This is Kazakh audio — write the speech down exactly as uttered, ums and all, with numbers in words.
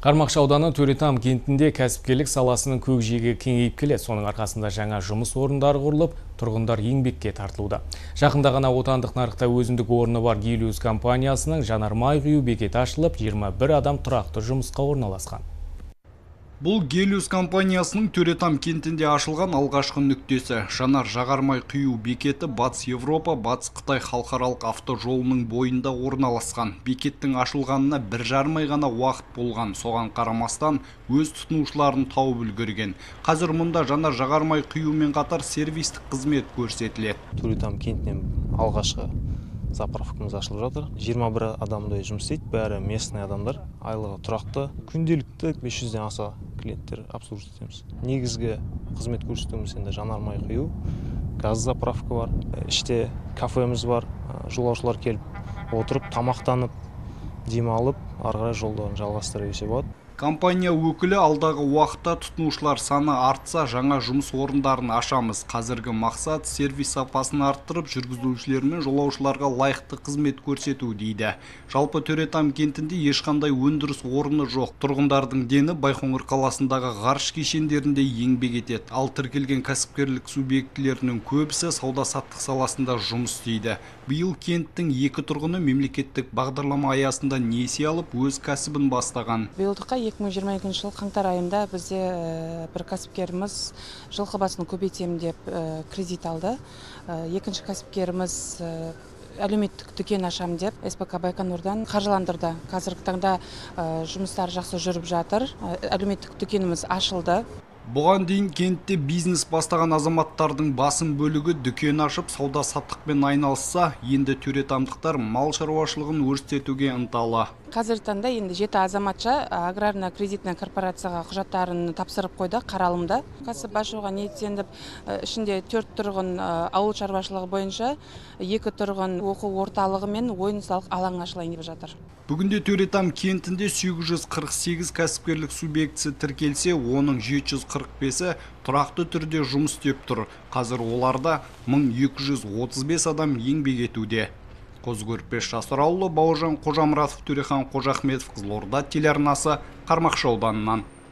Қармақшы ауданы Төретам кентінде кәсіпкерлік саласының көкжиегі кеңейіп келеді. Соның арқасында жаңа жұмыс орындары құрылып, тұрғындар еңбекке тартылуда. Жақында ғана отандық нарықта өзіндік орны бар Гелиос компаниясының жанармай құю бекеті ашылып, жиырма бір адам тұрақты жұмысқа орналасқан. Бұл Гелиос компаниясының Төретам кентінде ашылған алғашқы нүктесі. Жанар жағармай құю бекеті Батыс Европа, Батыс Қытай халықаралық автожолының бойында орналасқан. Бекеттің ашылғанына бір жарым ай ғана уақыт болған. Соған қарамастан өз тұтынушыларын тауып үлгерген. Қазір мұнда жанар жағармай құюмен қатар сервистік қызмет көрсетіледі. Төретам кентінен алғашқы заправкамыз ашылып жатыр. жиырма бір адамдай жұмыс істейді, бәрі местный адамдар, айлығы тұрақты, күнделікті бес жүзден аса клиенттер обслуживать етеміз. Негізгі қызмет көрсетуіміз енді жанармай құю, газ заправка бар, іште кафеміз бар, жолаушылар келіп отырып, тамақтанып, демалып, ары қарай жолдарын жалғастыра берсе болады. Компания өкілі алдағы уақытта тұтынушылар саны артса, жаңа жұмыс орындарын ашамыз. Қазіргі мақсат сервис сапасын арттырып, жүргізушілер мен жолаушыларға лайықты қызмет көрсету дейді. Жалпы Төретам кентінде ешқандай өндіріс орны жоқ. Тұрғындардың дені Байқоңыр қаласындағы ғарыш кешендерінде еңбек етеді. Ал тіркелген кәсіпкерлік субъектілерінің көбісі сауда-саттық саласында жұмыс істейді. Биыл кенттің екі тұрғыны мемлекеттік бағдарлама аясында несие алып, өз кәсібін бастаған. Биылдыққа екі мың жиырма екінші жыл қаңтар айында бізде бір кәсіпкеріміз жылқы басын көбейтемін деп кредит алды. Екінші кәсіпкеріміз әлеуметтік дүкен ашам деп эс пэ ка Байқоңырдан қаржыландырды. Қазіргі таңда жұмыстар жақсы жүріп жатыр. Әлеуметтік дүкеніміз ашылды. Бұған дейін кентте бизнес бастаған азаматтардың басым бөлігі дүкен ашып, сауда-саттықпен айналысса, енді төретамдықтар мал шаруашылығын өрістетуге ынталы. Қазіргі таңда енді жеті азаматша аграрна кредитная корпорацияға құжаттарын тапсырып қойды, қаралымда. Кәсіп ашуға ниеттеніп, ішінде төрт тұрғын ауыл шаруашылығы бойынша, екі тұрғын оқу орталығы мен ойын-сауық алаң ашылайын деп жатыр. Бүгінде Төретам кентінде сегіз жүз қырық сегіз кәсіпкерлік субъектісі тіркелсе, оның жеті жүз қырық бесі тұрақты түрде жұмыс істеп тұр. Қазір оларда мың екі жүз отыз бес адам еңбек етуде. Қозы-Көрпеш Жасыраулы, Бауыржан Қожамұратов, Төрехан Қожахметов, Қызылорда телеарнасы, Қармақшы ауданынан.